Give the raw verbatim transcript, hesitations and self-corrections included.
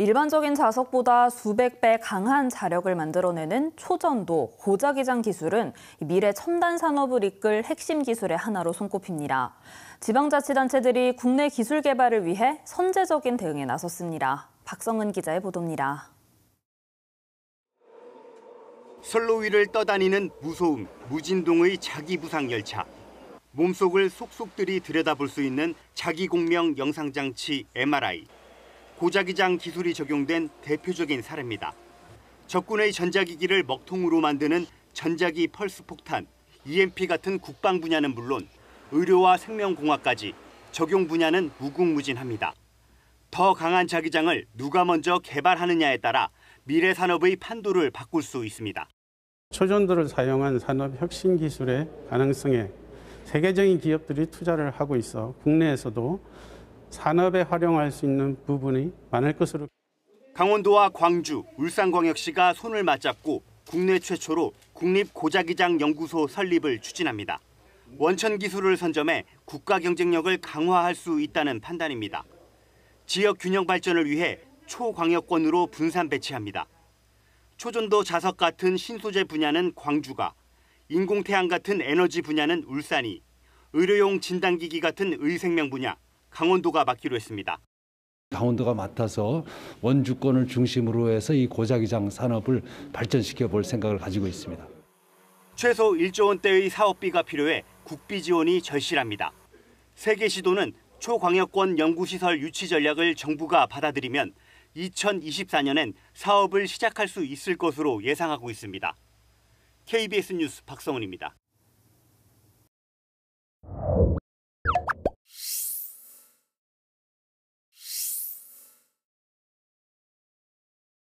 일반적인 자석보다 수백 배 강한 자력을 만들어내는 초전도, 고자기장 기술은 미래 첨단 산업을 이끌 핵심 기술의 하나로 손꼽힙니다. 지방자치단체들이 국내 기술 개발을 위해 선제적인 대응에 나섰습니다. 박성은 기자의 보도입니다. 선로 위를 떠다니는 무소음, 무진동의 자기부상 열차. 몸속을 속속들이 들여다볼 수 있는 자기공명 영상장치 엠알아이. 고자기장 기술이 적용된 대표적인 사례입니다. 적군의 전자기기를 먹통으로 만드는 전자기 펄스 폭탄, 이엠피 같은 국방 분야는 물론 의료와 생명공학까지 적용 분야는 무궁무진합니다. 더 강한 자기장을 누가 먼저 개발하느냐에 따라 미래 산업의 판도를 바꿀 수 있습니다. 초전도를 사용한 산업 혁신 기술의 가능성에 세계적인 기업들이 투자를 하고 있어 국내에서도 산업에 활용할 수 있는 부분이 많을 것으로. 강원도와 광주, 울산광역시가 손을 맞잡고 국내 최초로 국립고자기장 연구소 설립을 추진합니다. 원천 기술을 선점해 국가 경쟁력을 강화할 수 있다는 판단입니다. 지역 균형 발전을 위해 초광역권으로 분산 배치합니다. 초전도 자석 같은 신소재 분야는 광주가, 인공태양 같은 에너지 분야는 울산이, 의료용 진단기기 같은 의생명 분야, 강원도가 맡기로 했습니다. 강원도가 맡아서 원주권을 중심으로 해서 이 고자기장 산업을 발전시켜 볼 생각을 가지고 있습니다. 최소 일조 원대의 사업비가 필요해 국비 지원이 절실합니다. 세 개 시도는 초광역권 연구시설 유치 전략을 정부가 받아들이면 이천이십사 년엔 사업을 시작할 수 있을 것으로 예상하고 있습니다. 케이비에스 뉴스 박성은입니다.